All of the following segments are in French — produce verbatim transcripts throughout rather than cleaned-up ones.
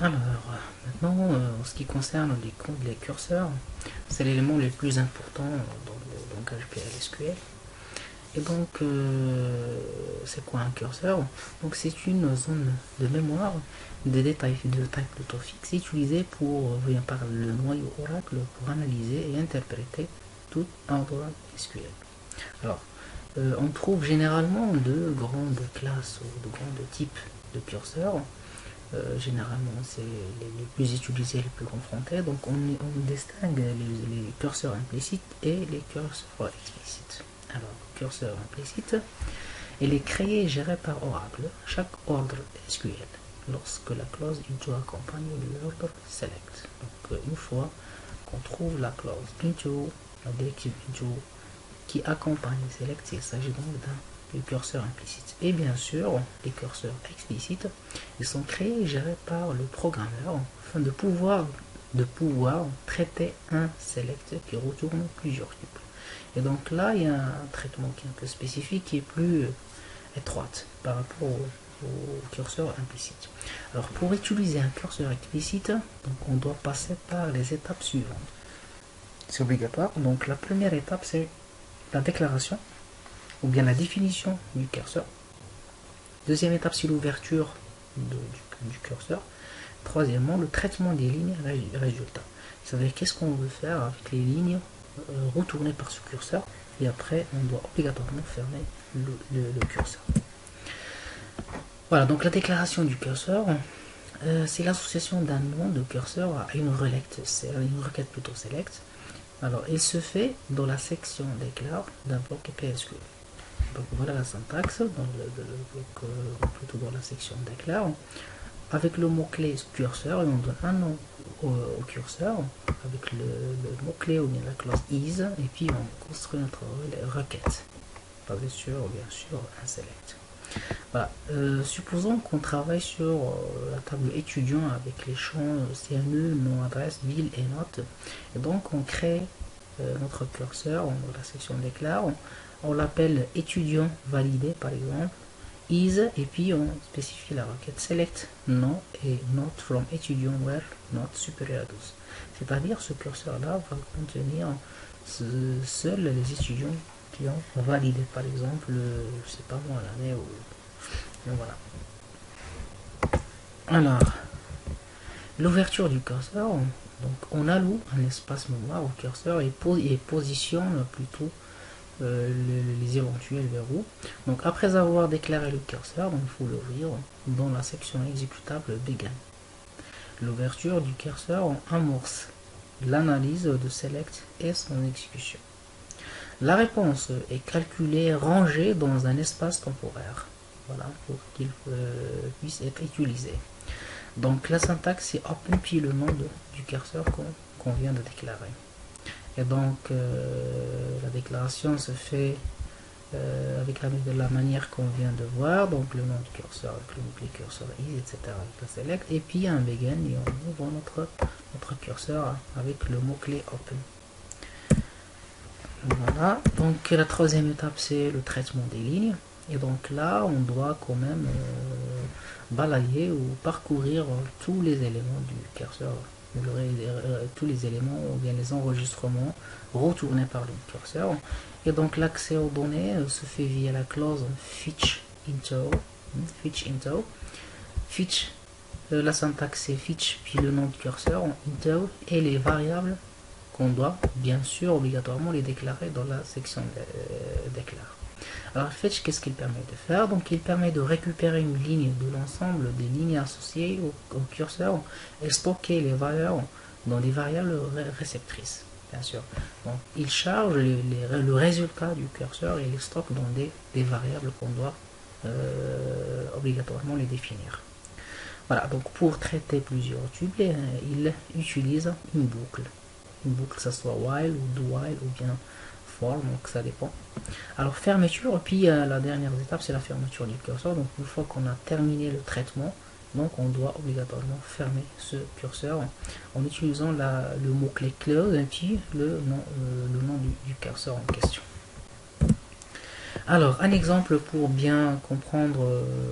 Alors, maintenant, euh, en ce qui concerne les, les curseurs, c'est l'élément le plus important dans le langage P L S Q L. Et donc, euh, c'est quoi un curseur? Donc, c'est une zone de mémoire de détails de taille plutôt fixe utilisée pour, bien par le noyau Oracle pour analyser et interpréter tout ordre S Q L. Alors, euh, on trouve généralement de grandes classes ou de grands types de curseurs. Euh, généralement, c'est les, les plus utilisés, les plus confrontés. Donc, on, on distingue les, les curseurs implicites et les curseurs explicites. Alors, curseur implicite, il est créé et géré par Oracle, chaque ordre S Q L, lorsque la clause into accompagne l'ordre select. Donc, une fois qu'on trouve la clause into, la directive into qui accompagne select, il s'agit donc d'un curseur implicite. Et bien sûr, les curseurs explicites, ils sont créés et gérés par le programmeur afin de pouvoir, de pouvoir traiter un select qui retourne plusieurs tuples. Et donc là, il y a un traitement qui est un peu spécifique, qui est plus étroite par rapport au, au curseur implicite. Alors pour utiliser un curseur explicite, donc on doit passer par les étapes suivantes. C'est obligatoire. Donc la première étape, c'est la déclaration, ou bien la définition du curseur. Deuxième étape, c'est l'ouverture du, du curseur. Troisièmement, le traitement des lignes résultats. C'est-à-dire qu'est-ce qu'on veut faire avec les lignes euh, retournées par ce curseur. Et après, on doit obligatoirement fermer le, le, le curseur. Voilà, donc la déclaration du curseur, euh, c'est l'association d'un nom de curseur à une requête, une requête plutôt select. Alors, il se fait dans la section déclare d'un bloc P S Q L. Donc voilà la syntaxe, dans le, le, le bloc, euh, plutôt dans la section déclare. Avec le mot-clé curseur, et on donne un nom au, au curseur, avec le, le mot-clé ou bien la clause is, et puis on construit notre requête, basée sur, bien sûr, un select. Voilà. Euh, supposons qu'on travaille sur euh, la table étudiant avec les champs C N E, nom, adresse, ville et note. Et donc on crée euh, notre curseur dans la section déclare. On, on l'appelle étudiant validé par exemple. Is, et puis on spécifie la requête select nom et note from étudiant where not supérieur à douze. C'est-à-dire ce curseur là va contenir ce, seuls les étudiants qui ont validé par exemple, je sais pas moi, l'année ou voilà. Alors, l'ouverture du curseur, donc on alloue un espace mémoire au curseur et, pos et positionne plutôt Euh, les, les éventuels verrous. Donc après avoir déclaré le curseur, donc, il faut l'ouvrir dans la section exécutable begin. L'ouverture du curseur amorce l'analyse de select et son exécution. La réponse est calculée, rangée dans un espace temporaire, voilà, pour qu'il euh, puisse être utilisé. Donc la syntaxe est open puis le nom de, du curseur qu'on qu'on vient de déclarer. Et donc euh, la déclaration se fait euh, avec la, de la manière qu'on vient de voir, donc le nom du curseur avec le mot-clé curseur is, et cetera avec la select, et puis un begin et on ouvre notre, notre curseur avec le mot-clé open. Voilà, donc la troisième étape c'est le traitement des lignes, et donc là on doit quand même euh, balayer ou parcourir tous les éléments du curseur. Tous les éléments ou bien les enregistrements retournés par le curseur, et donc l'accès aux données se fait via la clause fetch into fetch into fetch euh, la syntaxe c'est fetch puis le nom du curseur into et les variables qu'on doit bien sûr obligatoirement les déclarer dans la section euh, déclare. Alors fetch, qu'est-ce qu'il permet de faire? Donc il permet de récupérer une ligne de l'ensemble des lignes associées au, au curseur et stocker les valeurs dans des variables ré réceptrices, bien sûr. Donc il charge les, les, le résultat du curseur et les stocke dans des, des variables qu'on doit euh, obligatoirement les définir. Voilà, donc pour traiter plusieurs tuples, il utilise une boucle. Une boucle, que ce soit while ou do while ou bien donc ça dépend. Alors fermeture, puis euh, la dernière étape c'est la fermeture du curseur. Donc une fois qu'on a terminé le traitement, donc on doit obligatoirement fermer ce curseur en utilisant la, le mot-clé close et puis le nom, euh, le nom du, du curseur en question. Alors un exemple pour bien comprendre euh,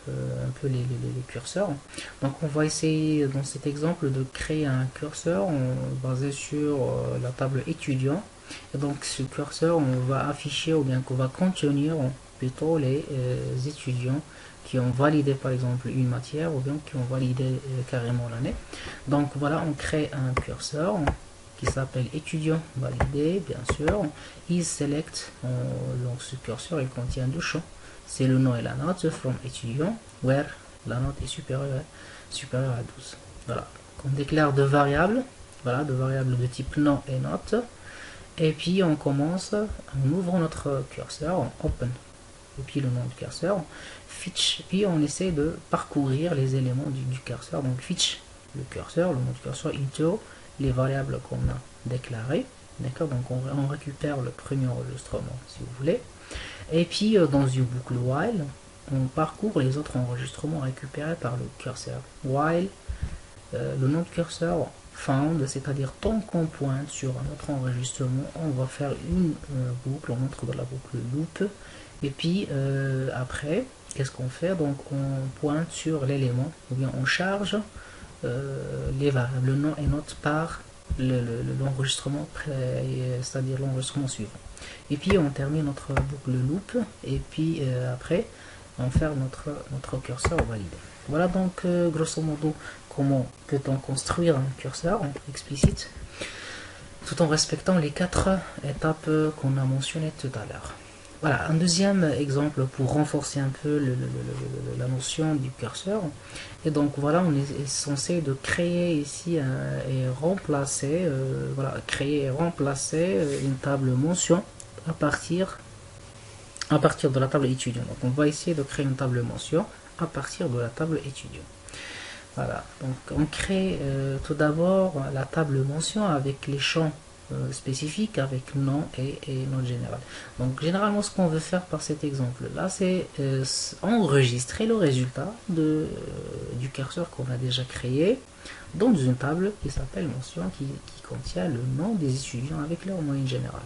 euh, un peu les, les, les curseurs. Donc on va essayer dans cet exemple de créer un curseur on, basé sur euh, la table étudiant. Et donc ce curseur on va afficher ou bien qu'on va contenir plutôt les euh, étudiants qui ont validé par exemple une matière ou bien qui ont validé euh, carrément l'année. Donc voilà, on crée un curseur qui s'appelle étudiant validé, bien sûr. Is select, on, donc ce curseur il contient deux champs, c'est le nom et la note, from étudiant, where la note est supérieure, supérieure à douze. Voilà, on déclare deux variables, voilà, deux variables de type nom et note. Et puis on commence, on ouvre notre curseur, on open, et puis le nom du curseur, fetch, puis on essaie de parcourir les éléments du, du curseur, donc fetch le curseur, le nom du curseur, into les variables qu'on a déclarées, d'accord, donc on, on récupère le premier enregistrement si vous voulez, et puis euh, dans une boucle while, on parcourt les autres enregistrements récupérés par le curseur, while, euh, le nom du curseur, found, c'est-à-dire tant qu'on pointe sur un autre enregistrement, on va faire une euh, boucle, on entre dans la boucle loop, et puis euh, après, qu'est-ce qu'on fait? Donc on pointe sur l'élément, ou bien on charge euh, les variables nom et note par l'enregistrement, le, c'est-à-dire l'enregistrement suivant. Et puis on termine notre boucle loop, et puis euh, après on fait notre, notre curseur validé. Voilà donc euh, grosso modo comment peut-on construire un curseur explicite tout en respectant les quatre étapes qu'on a mentionnées tout à l'heure. Voilà, un deuxième exemple pour renforcer un peu le, le, le, la notion du curseur. Et donc voilà, on est censé de créer ici un, et remplacer, euh, voilà, créer et remplacer une table mention à partir, à partir de la table étudiant. Donc on va essayer de créer une table mention à partir de la table étudiant. Voilà, donc on crée euh, tout d'abord la table mention avec les champs euh, spécifiques, avec nom et, et nom général. Donc généralement ce qu'on veut faire par cet exemple là, c'est euh, enregistrer le résultat de, euh, du curseur qu'on a déjà créé dans une table qui s'appelle mention, qui, qui contient le nom des étudiants avec leur moyenne générale.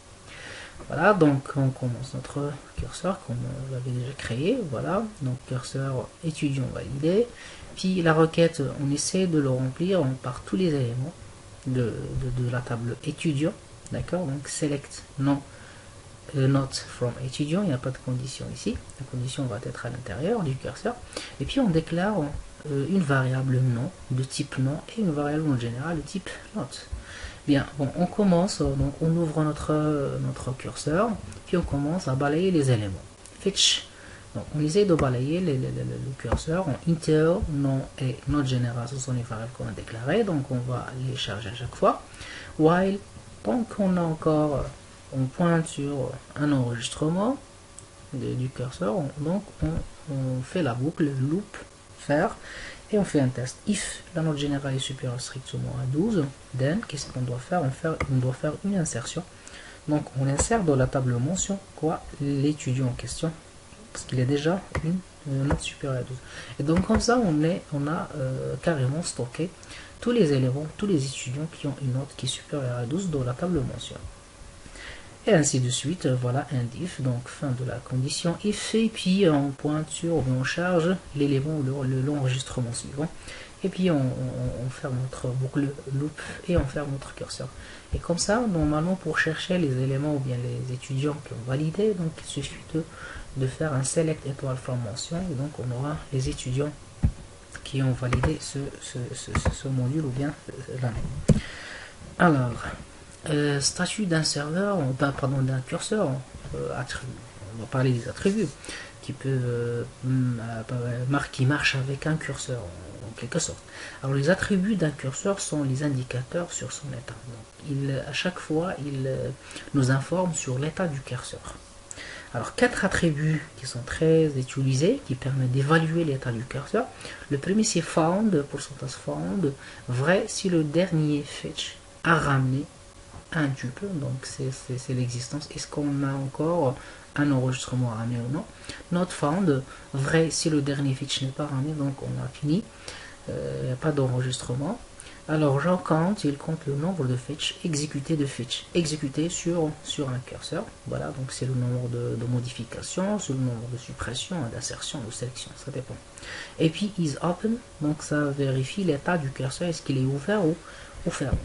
Voilà, donc on commence notre curseur comme on l'avait déjà créé. Voilà, donc curseur étudiant validé. Puis la requête, on essaie de le remplir par tous les éléments de, de, de la table étudiant. D'accord, donc select non euh, not from étudiant, il n'y a pas de condition ici. La condition va être à l'intérieur du curseur. Et puis on déclare euh, une variable nom de type nom et une variable en général de type note. Bien, bon, on commence, donc on ouvre notre, notre curseur, puis on commence à balayer les éléments. Fetch, donc on essaie de balayer les, les, les, le curseur en inter, nom et note générale, ce sont les variables qu'on a déclarées, donc on va les charger à chaque fois. While, donc on a encore, on pointe sur un enregistrement de, du curseur, donc on, on fait la boucle loop, faire, et on fait un test. If la note générale est supérieure strictement à douze, then qu'est-ce qu'on doit faire? on, fait on doit faire une insertion. Donc on insère dans la table mention quoi l'étudiant en question, parce qu'il est déjà une, une note supérieure à douze. Et donc comme ça on, est, on a euh, carrément stocké tous les éléments, tous les étudiants qui ont une note qui est supérieure à douze dans la table mention. Et ainsi de suite, voilà un if, donc fin de la condition if, et puis on pointe sur, on charge l'élément, l'enregistrement le, suivant, et puis on, on, on ferme notre boucle loop et on ferme notre curseur. Et comme ça, normalement, pour chercher les éléments ou bien les étudiants qui ont validé, donc il suffit de, de faire un select étoile from mention, et donc on aura les étudiants qui ont validé ce, ce, ce, ce module ou bien l'année. Alors, Euh, statut d'un serveur, ben, pardon, d'un curseur, euh, on va parler des attributs qui peut euh, qui marche avec un curseur en, en quelque sorte. Alors les attributs d'un curseur sont les indicateurs sur son état. Donc, il, à chaque fois, il euh, nous informe sur l'état du curseur. Alors quatre attributs qui sont très utilisés, qui permettent d'évaluer l'état du curseur. Le premier c'est found, pourcentage found, vrai si le dernier fetch a ramené un tuple, donc c'est l'existence. Est-ce qu'on a encore un enregistrement à ramener ou non? Not found, vrai si le dernier fetch n'est pas ramené, donc on a fini, il euh, n'y a pas d'enregistrement. Alors, row count, il compte le nombre de fetch exécutés de fetch, exécutés sur, sur un curseur. Voilà, donc c'est le nombre de, de modifications, c'est le nombre de suppressions, d'insertions, de sélections, ça dépend. Et puis, is open, donc ça vérifie l'état du curseur, est-ce qu'il est ouvert ou, ou fermé.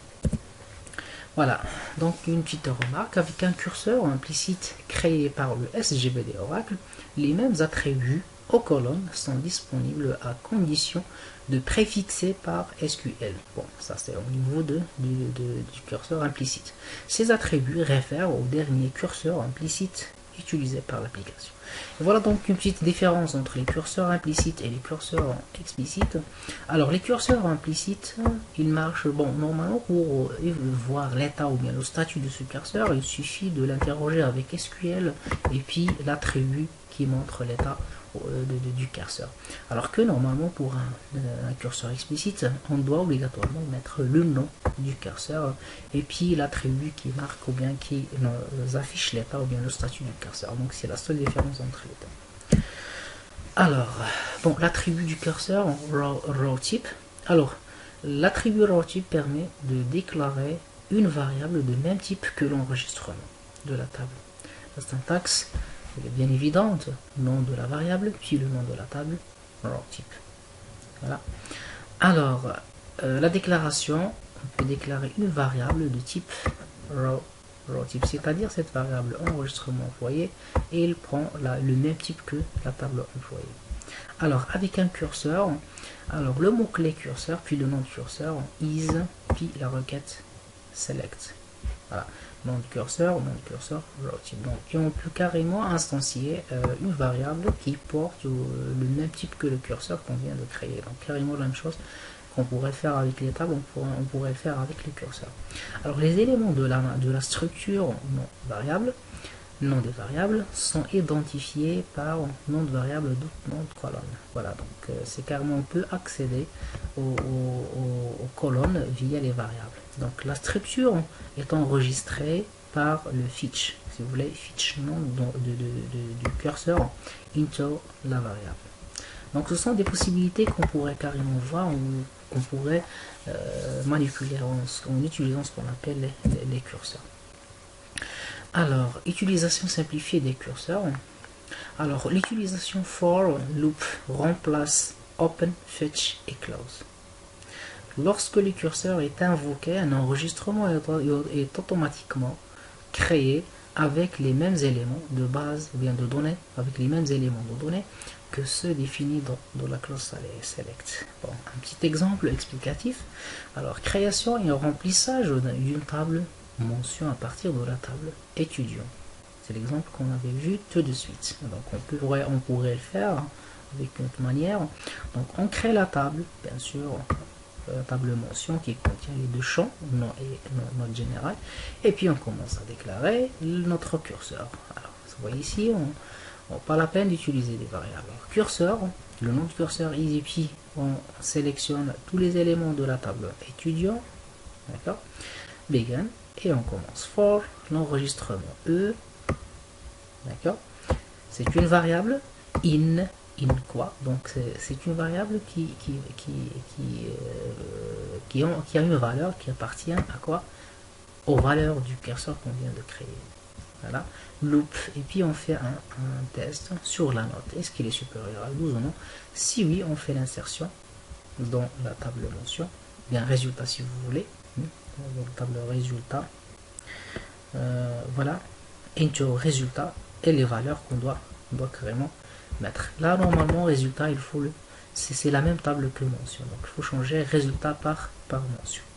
Voilà, donc une petite remarque, avec un curseur implicite créé par le S G B D Oracle, les mêmes attributs aux colonnes sont disponibles à condition de préfixer par S Q L. Bon, ça c'est au niveau de, du, de, du curseur implicite. Ces attributs réfèrent au dernier curseur implicite utilisé par l'application. Voilà donc une petite différence entre les curseurs implicites et les curseurs explicites. Alors les curseurs implicites, ils marchent, bon, normalement pour voir l'état ou bien le statut de ce curseur, il suffit de l'interroger avec S Q L et puis l'attribut qui montre l'état de, de, du curseur. Alors que normalement pour un, un curseur explicite, on doit obligatoirement mettre le nom du curseur et puis l'attribut qui marque ou bien qui nous affiche l'état ou bien le statut du curseur. Donc c'est la seule différence entre les deux. Alors, bon, l'attribut du curseur, row, row type. Alors, l'attribut row type permet de déclarer une variable de même type que l'enregistrement de la table. La syntaxe est bien évidente, nom de la variable, puis le nom de la table, row type. Voilà. Alors, euh, la déclaration, on peut déclarer une variable de type row, row type, c'est-à-dire cette variable enregistrement employé, et il prend la, le même type que la table employée. Alors, avec un curseur, alors le mot-clé curseur, puis le nom de curseur, is, puis la requête select. Voilà. Nom de curseur, nom de curseur, row type. Donc, et on peut carrément instancier euh, une variable qui porte euh, le même type que le curseur qu'on vient de créer. Donc, carrément la même chose qu'on pourrait faire avec les tables, on pourrait, on pourrait le faire avec les curseurs. Alors, les éléments de la, de la structure non variable, nom des variables, sont identifiés par nom de variable, nom de colonne. Voilà, donc euh, c'est carrément, on peut accéder aux, aux, aux colonnes via les variables. Donc la structure est enregistrée par le fetch, si vous voulez, fetch nom de, de, de, de, du curseur into la variable. Donc ce sont des possibilités qu'on pourrait carrément voir ou qu'on pourrait euh, manipuler en, en utilisant ce qu'on appelle les, les, les curseurs. Alors, utilisation simplifiée des curseurs. Alors, l'utilisation for loop remplace open, fetch et close. Lorsque le curseur est invoqué, un enregistrement est automatiquement créé avec les mêmes éléments de base ou bien de données, avec les mêmes éléments de données que ceux définis dans, dans la clause select. Bon, un petit exemple explicatif. Alors, création et remplissage d'une table mention à partir de la table étudiant. C'est l'exemple qu'on avait vu tout de suite. Donc, on pourrait, on pourrait le faire avec une autre manière. Donc, on crée la table, bien sûr, la table mention qui contient les deux champs, nom et notre général, et puis on commence à déclarer notre curseur. Alors, vous voyez ici, on n'a pas la peine d'utiliser des variables. Alors, curseur, le nom de curseur is, et puis on sélectionne tous les éléments de la table étudiant, d'accord, begin, et on commence for l'enregistrement E, d'accord, c'est une variable in. In quoi? Donc c'est une variable qui, qui, qui, qui, euh, qui, ont, qui a une valeur qui appartient à quoi? Aux valeurs du curseur qu'on vient de créer. Voilà. Loop. Et puis on fait un, un test sur la note. Est-ce qu'il est supérieur à douze ou non? Si oui, on fait l'insertion dans la table mention. Bien, résultat si vous voulez. Donc table résultat. Euh, voilà. Into résultat et les valeurs qu'on doit, on doit carrément mettre. Là, normalement, résultat, il faut le. C'est la même table que mention. Donc, il faut changer résultat par, par mention.